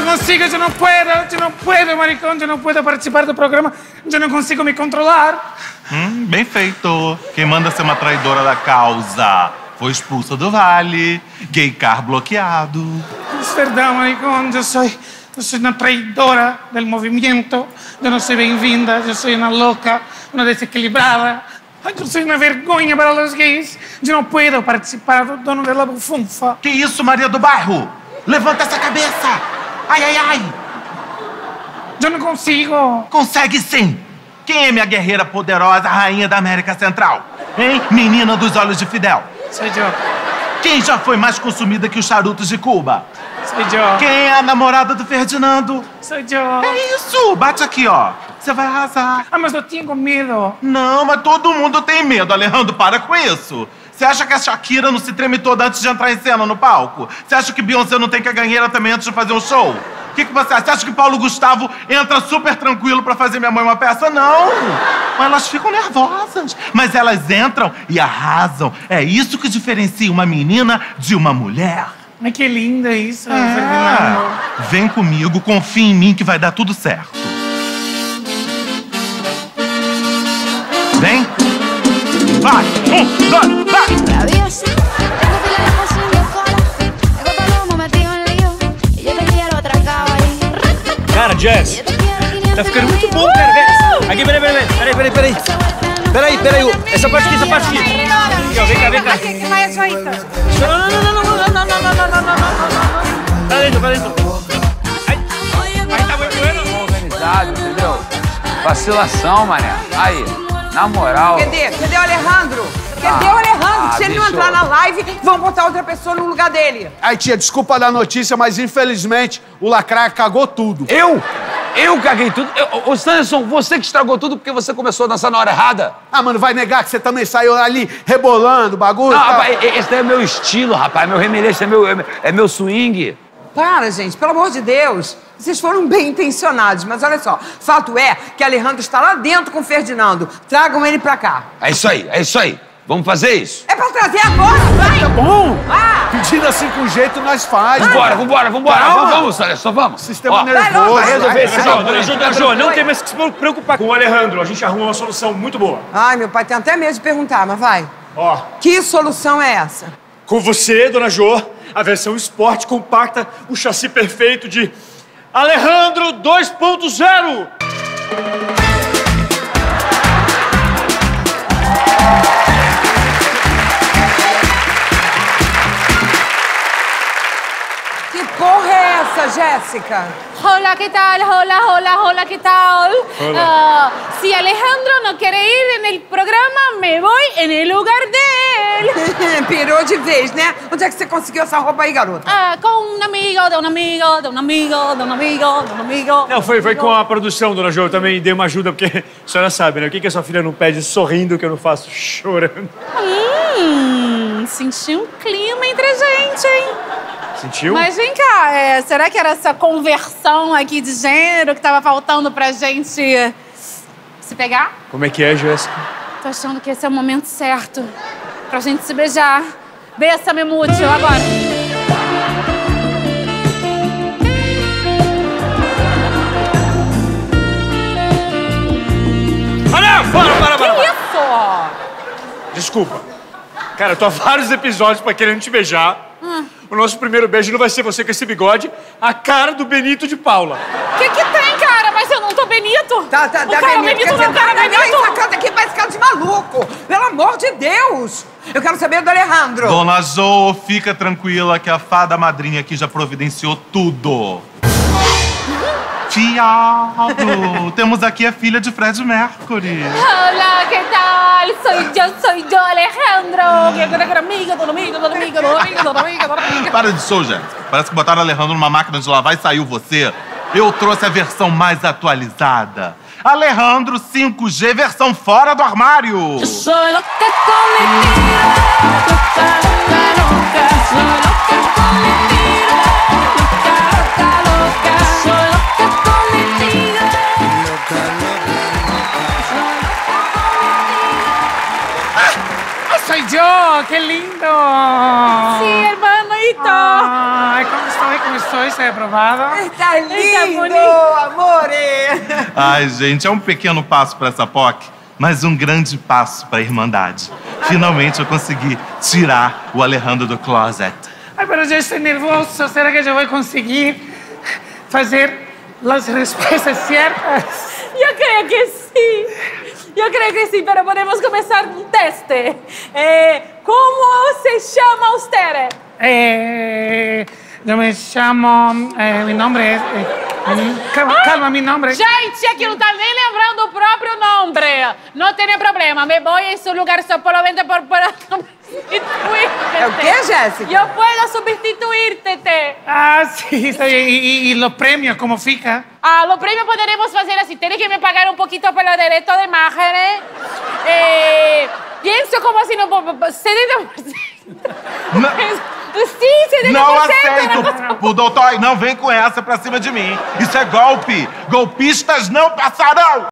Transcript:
consigo, yo no puedo, maricón, yo no puedo participar do programa, eu não consigo me controlar. Bem feito. Quem manda ser uma traidora da causa foi expulsa do vale, gay car bloqueado. Es verdad, maricón, yo soy una traidora del movimiento, yo no soy bem-vinda, yo soy una loca, una desequilibrada. Eu sou uma vergonha para os gays. Eu não posso participar do dono da bufunfa. Que isso, Maria do Bairro? Levanta essa cabeça! Ai, ai, ai! Eu não consigo. Consegue sim! Quem é minha guerreira poderosa, rainha da América Central? Hein? Menina dos olhos de Fidel. Sou eu. Quem já foi mais consumida que os charutos de Cuba? Sou eu. Quem é a namorada do Ferdinando? Sou eu. É isso! Bate aqui, ó. Você vai arrasar. Ah, mas eu tenho medo. Não, mas todo mundo tem medo, Alejandro. Para com isso. Você acha que a Shakira não se treme toda antes de entrar em cena no palco? Você acha que Beyoncé não tem que ganhar também antes de fazer um show? O que você acha? Você acha que Paulo Gustavo entra super tranquilo pra fazer Minha Mãe uma peça? Não! Elas ficam nervosas. Mas elas entram e arrasam. É isso que diferencia uma menina de uma mulher. Ai, que lindo isso, Ferdinando. Vem comigo, confia em mim que vai dar tudo certo. Vem. Vai. 1, 2, vai. Cara, Jess, tá ficando muito bom, cara. Aqui, peraí. Essa parte aqui. Aqui, ó, vem cá. Que vai isso aí, então? Não. Pra dentro. Aí tá muito bueno. Organizado, entendeu? Vacilação, mané. Aí, na moral. Cadê o Alejandro? Cadê o Alejandro? Se ele não entrar na live, vão botar outra pessoa no lugar dele. Aí, tia, desculpa dar notícia, mas infelizmente o Lacraia cagou tudo. Eu caguei tudo? Ô, Sanderson, você que estragou tudo porque você começou a dançar na hora errada? Ah, mano, vai negar que você também saiu ali rebolando o bagulho? Não, tá? rapaz, esse daí é meu estilo, rapaz. Meu remeleixo, é meu swing. Para, gente, pelo amor de Deus. Vocês foram bem intencionados, mas olha só. Fato é que Alejandro está lá dentro com o Ferdinando. Tragam ele pra cá. É isso aí. Vamos fazer isso? É pra trazer agora, vai! Tá bom? Ah! Pedindo assim com jeito, nós faz. Vambora. Calma. Vamos, Sanderson, vamos. Sistema vai nervoso. logo, resolver esse Dona Jo, não tem mais que se preocupar com o Alejandro. A gente arruma uma solução muito boa. Ai, meu pai tem até medo de perguntar, mas vai. Ó, Que solução é essa? com você, Dona Jo, a versão esporte compacta, o chassi perfeito de Alejandro 2.0. Que porra é essa, Jéssica? Hola, ¿qué tal? Hola, ¿qué tal? Si Alejandro no quiere ir en el programa, me voy en el lugar de él. Pirou de vez, né? Onde é que você conseguiu essa roupa aí, garota? Con un amigo, de un amigo. Não, foi com a produção, Dona Jo. Eu também dei uma ajuda, porque a senhora sabe, né? O que a sua filha não pede sorrindo que eu não faço chorando? Senti um clima entre a gente, hein? Sentiu? Mas vem cá, será que era essa conversão aqui de gênero que tava faltando pra gente se pegar? Como é que é, Jéssica? Tô achando que esse é o momento certo pra gente se beijar. Beiça-me muito agora. Ah, não! Para! Que isso? Desculpa. Cara, eu tô há vários episódios pra querendo te beijar. O nosso primeiro beijo não vai ser você com esse bigode, a cara do Benito de Paula. O que tem, cara? Mas eu não tô Benito. Tá, o cara Benito não, cara Benito. Essa casa aqui parece cara de maluco. Pelo amor de Deus. Eu quero saber do Alejandro. Dona Jo, fica tranquila que a fada madrinha aqui já providenciou tudo. Fiado! Temos aqui a filha de Fred Mercury. Hola, ¿qué tal? Soy yo, Alejandro. Que era amiga, do amigo. Para de show, gente. Parece que botaram Alejandro numa máquina de lavar e saiu você. Eu trouxe a versão mais atualizada. Alejandro 5G, versão fora do armário. Soy yo, qué lindo. Sí, hermanito. Ay, ¿cómo estoy, soy aprobado. Tá lindo, bonito. amore! Ai, gente, é um pequeno passo para essa POC, mas um grande passo para a Irmandade. Finalmente eu consegui tirar o Alejandro do closet. Ay, pero yo estoy nervioso. ¿Será que yo voy a conseguir hacer las respuestas ciertas? Yo creo que sí. Yo creo que sí, pero podemos comenzar un teste. ¿Cómo se llama usted? Yo me llamo... mi nombre es... calma, mi nombre. Gente, aqui não tá nem lembrando o próprio nome. Não tem problema, me vou em seu lugar solamente por substituir-te. É o quê, Jéssica? Eu posso substituir-te. Ah, sí, está bien. ¿Y los premios cómo fica? Ah, los premios poderemos fazer assim. Tem que me pagar um pouquinho pelo direito de imagen. Penso como assim, 70%. Não, Sim, 70%. não aceito! O doutor, não vem com essa pra cima de mim. Isso é golpe! Golpistas não passarão!